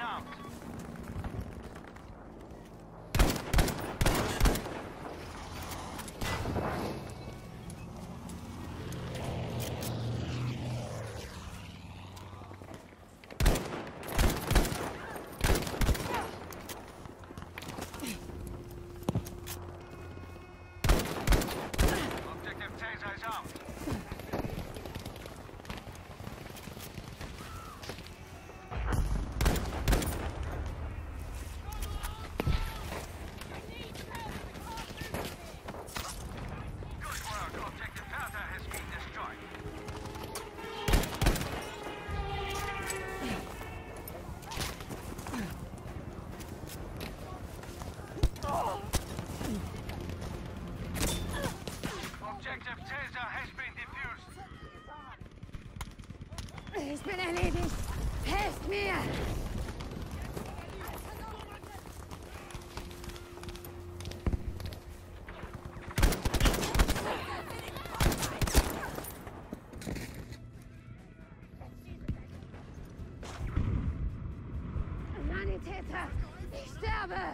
armed. Objective Taser is armed. Objective Taser has been defused. Ich bin erledigt. Helft mir! Sanitäter! Ich sterbe!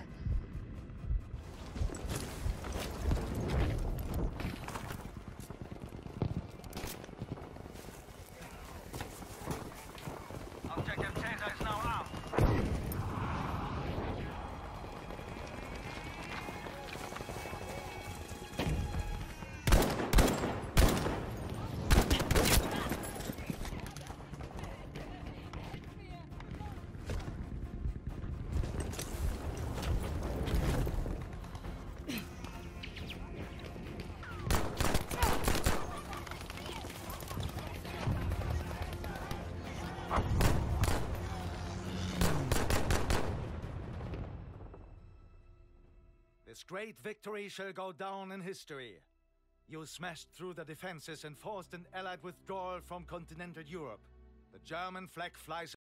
Objective Taser is now armed. This great victory shall go down in history. You smashed through the defenses and forced an Allied withdrawal from continental Europe. The German flag flies